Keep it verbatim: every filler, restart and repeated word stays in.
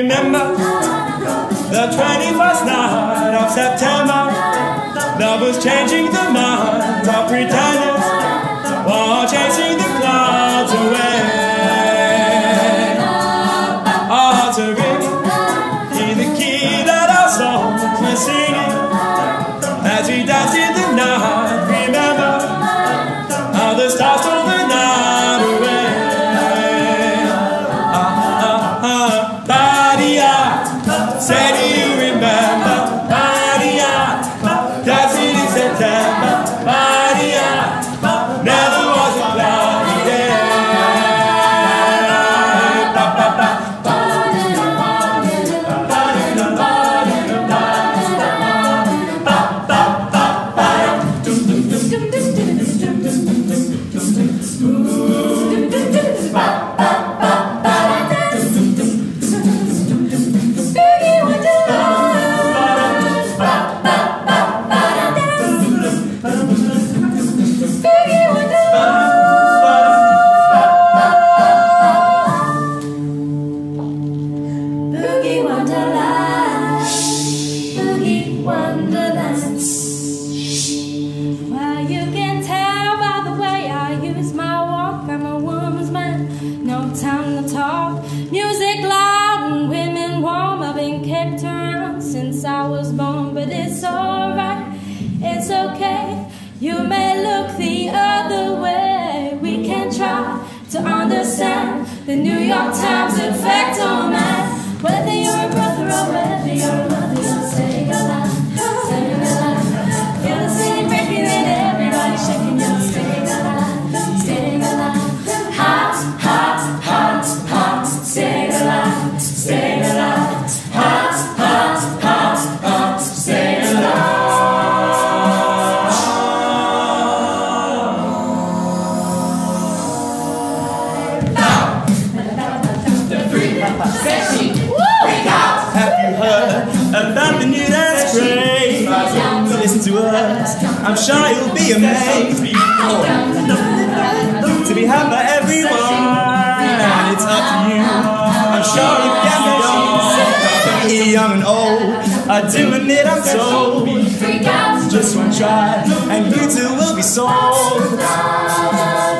remember the twenty-first night of September. Love was changing the minds of pretenders while chasing the clouds away. Our hearts are ringing in the key that our songs were singing as we danced in the night. Remember how the stars stole the night away. Ah, ah, ah, Badia, say do you remember? Badia, dancing in September. Badia, never was a cloudy day. Ba, ba, ba. Time to talk, music loud and women warm. I've been kicked around since I was born, but it's alright, it's okay. You may look the other way. We can try to understand the New York Times effect on man. Whether you're a brother or whether you're a mother, you'll stay alive, stay alive. Feel the city breaking and everybody shaking, you'll stay alive, stay alive. Hot, hot, hot, hot, stay alive, stay alive. Hot, hot, hot, hot, stay alive. The freak, sexy, freak out. Have you heard about the new dance craze? Listen to us, I'm sure you'll be amazed. To be had by everyone, it's up to you. I'm sure you can be done. Young and old are doing it, I'm told. Just one try, and you too will be sold.